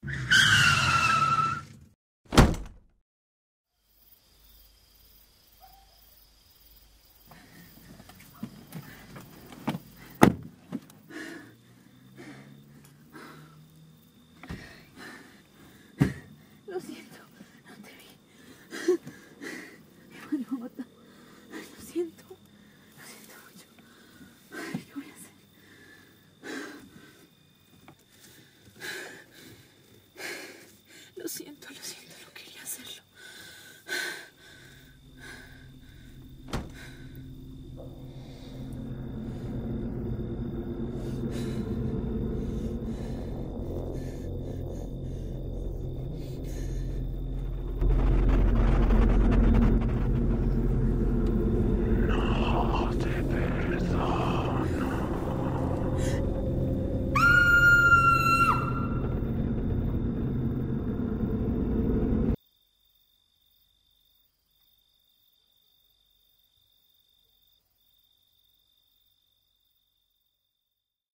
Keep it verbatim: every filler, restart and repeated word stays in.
Lo siento, no te vi. Mi madre me ha matado. Ay, lo siento, lo siento mucho. Ay, ¿qué voy a hacer? Lo siento, lo siento.